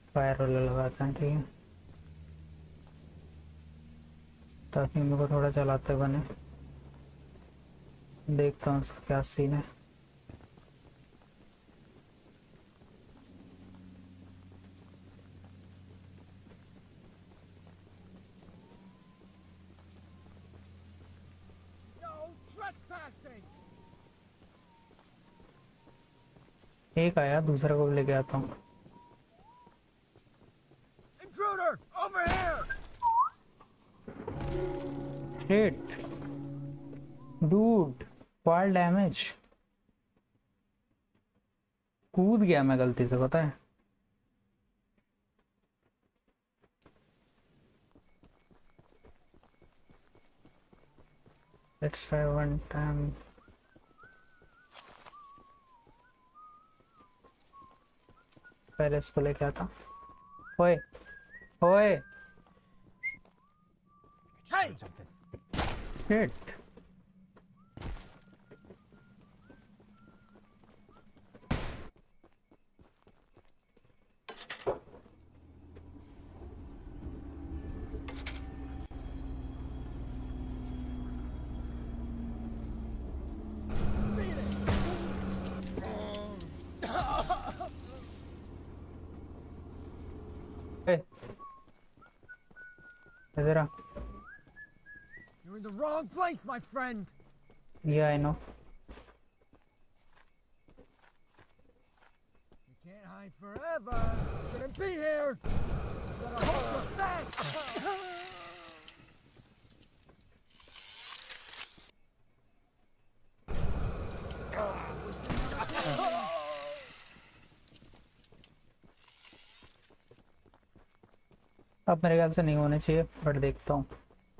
Fire roller लगाते हैं, ठीक है, ताकि मेरे को थोड़ा चलाते बने। देखता हूँ उसका क्या सीन है। एक आया, दूसरा को भी लेके आता हूँ। Shit dude, fall damage. कूद गया मैं गलती से, पता है। Let's try one time. पहले इसको लेके आता। ओए ओए शिट। इधर आ। You're in the wrong place, my friend. Yeah, I know. You can't hide forever. Shouldn't be here. Gotta hold your fast. अब मेरे ख्याल से नहीं होने चाहिए, बट देखता हूँ।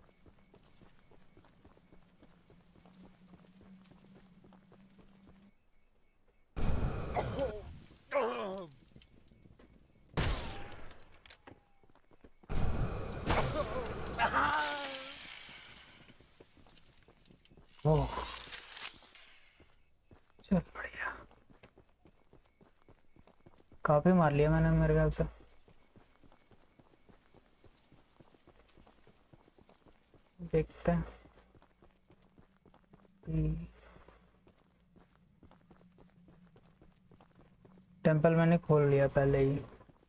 ओह चल बढ़िया, काफी मार लिया मैंने मेरे ख्याल से। देखते हैं। टेंपल मैंने खोल लिया पहले ही।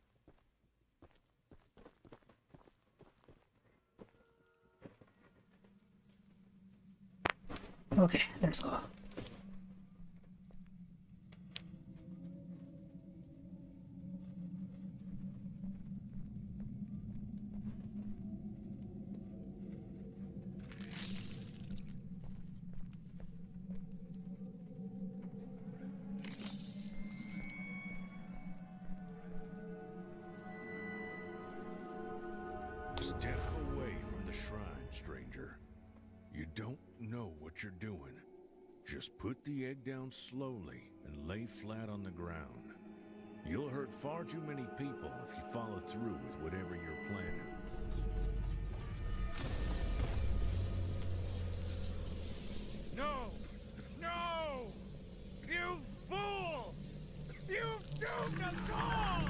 Okay let's go. Step away from the shrine, stranger. You don't know what you're doing. Just put the egg down slowly and lay flat on the ground. You'll hurt far too many people if you follow through with whatever you're planning. No! No! You fool! You've doomed us all!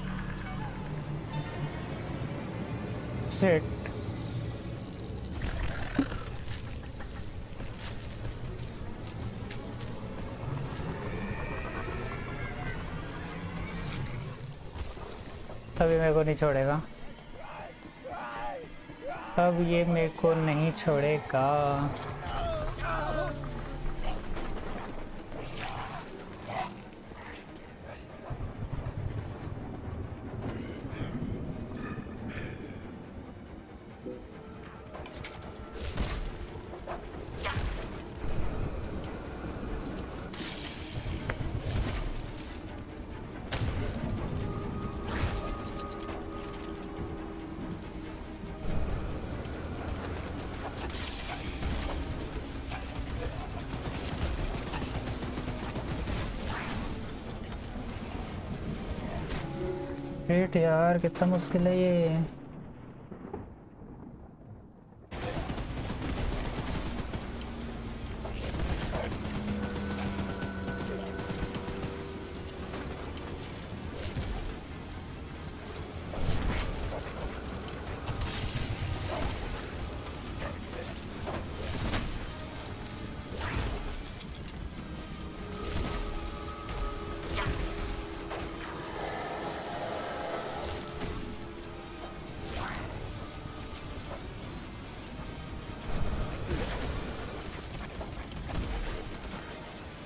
Shit. अभी मेरे को नहीं छोड़ेगा, अब ये मेरे को नहीं छोड़ेगा। वेट यार, कितना मुश्किल है ये।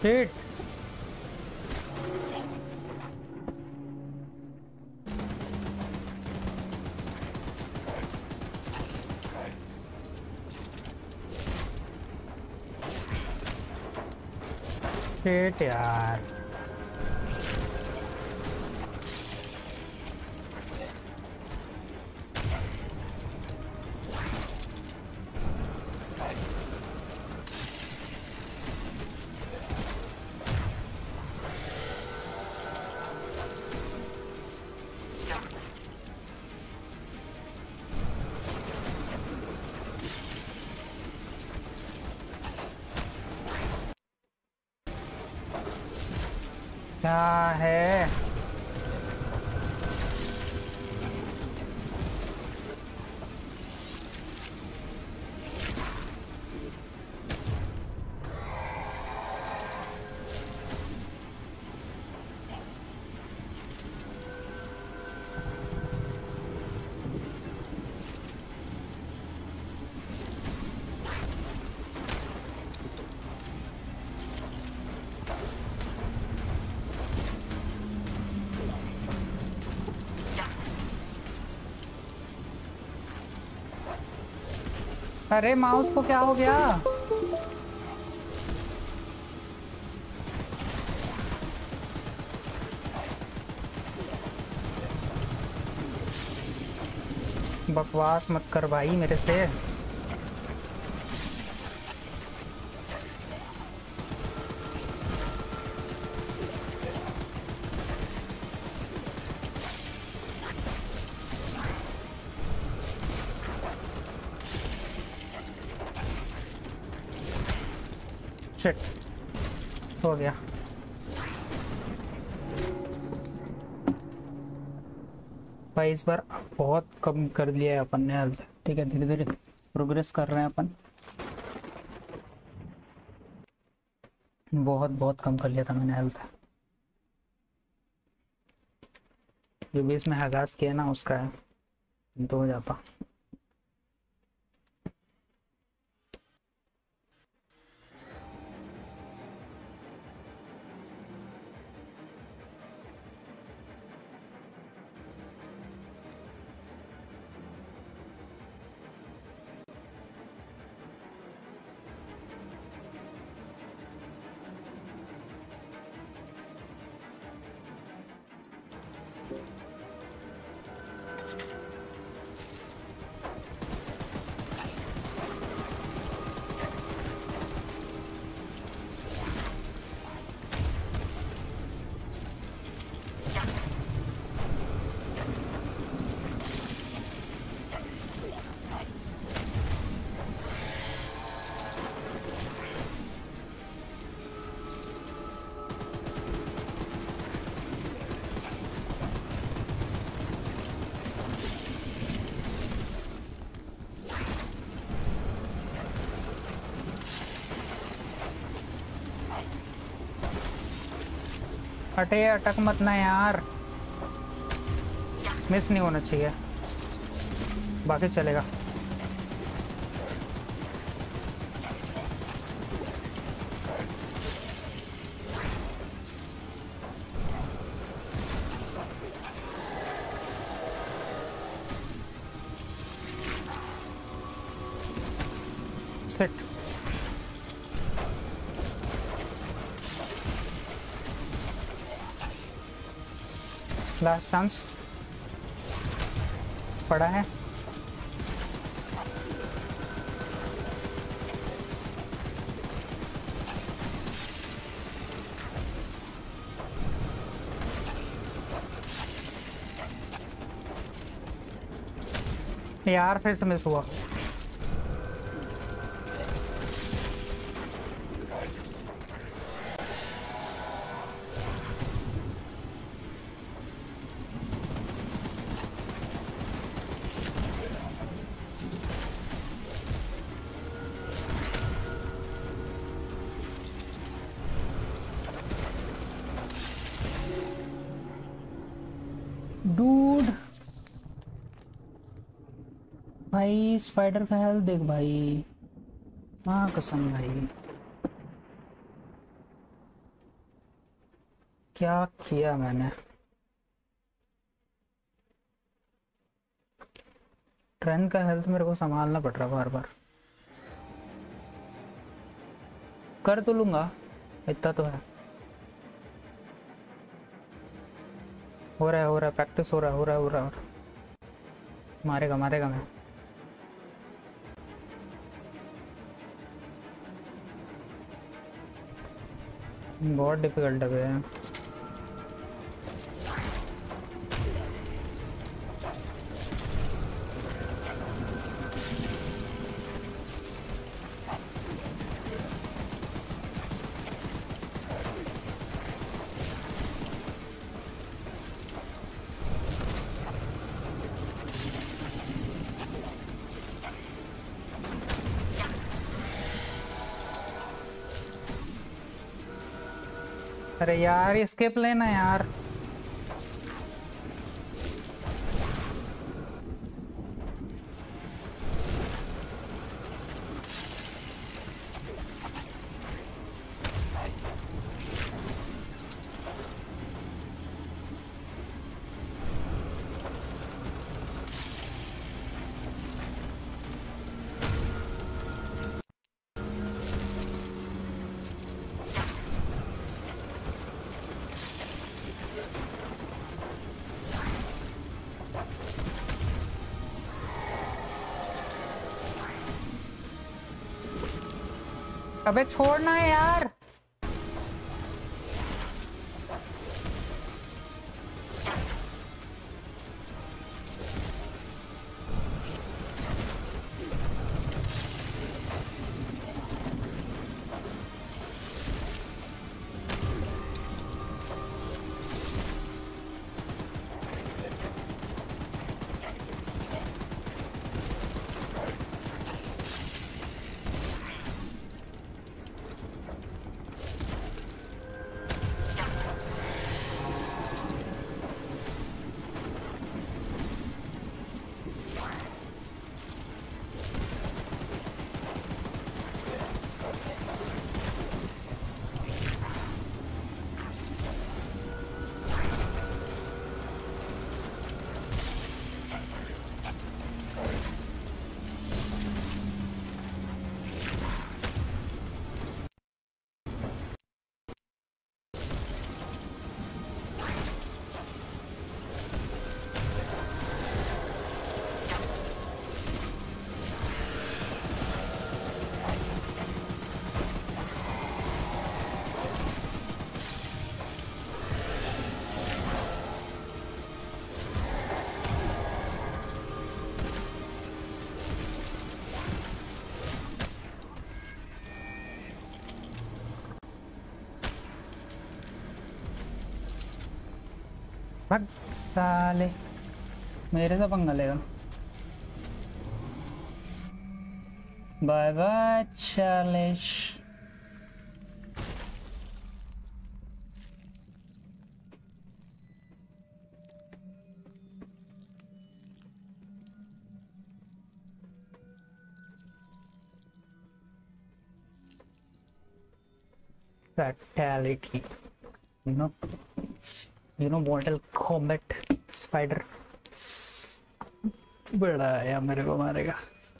शिट। शिट यार। क्या है? अरे माउस को क्या हो गया? बकवास मत कर भाई मेरे से। शिट, हो गया। भाई इस बार बहुत कम कर लिया है अपन ने हेल्थ। ठीक है, धीरे धीरे प्रोग्रेस कर रहे हैं अपन। बहुत बहुत कम कर लिया था मैंने हेल्थ। जो भी इसमें हगास किया ना उसका है तो हो जाता। अटे अटक मत ना यार, मिस नहीं होना चाहिए, बाकी चलेगा। सेट। लास्ट चांस पड़ा है। यार फिर से मिस हुआ। डूड भाई स्पाइडर का हेल्थ देख भाई, हाँ कसम भाई। क्या किया मैंने? ट्रेन का हेल्थ मेरे को संभालना पड़ रहा बार बार। कर तो लूंगा, इतना तो है। हो रहा है, हो रहा है, प्रैक्टिस हो रहा है, हो रहा है, हो रहा है। मारेगा मारेगा मैं। बहुत डिफिकल्ट है बे। अरे यार एस्केप लेना यार। अबे छोड़ना है यार। भाग साले, मेरे से पंगा लेगा। बाय बाय चार्लिश। Fatality. You know, Mortal Kombat Spider. बड़ा आया, मेरे को मारेगा।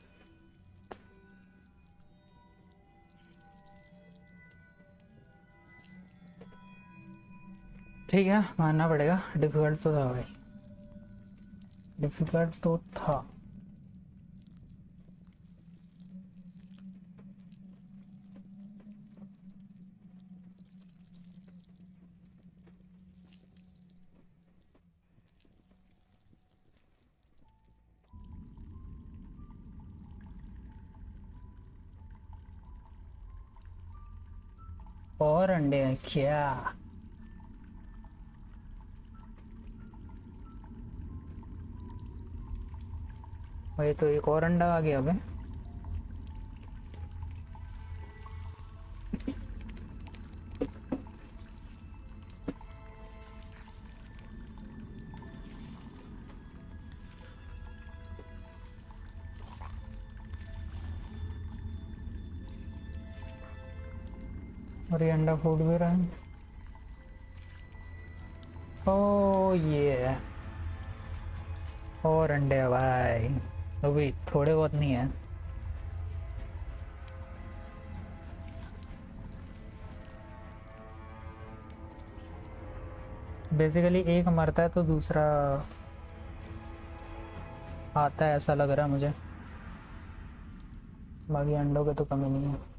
ठीक है, मानना पड़ेगा, डिफिकल्ट तो था भाई, डिफिकल्ट तो था। और अंडे हैं क्या? भाई तो एक और अंडा आ गया अबे। और ये अंडा फूट भी रहा है। ओ ये और अंडे हैं भाई, अभी थोड़े बहुत नहीं है। बेसिकली एक मरता है तो दूसरा आता है, ऐसा लग रहा है मुझे। बाकी अंडों के तो कमी नहीं है।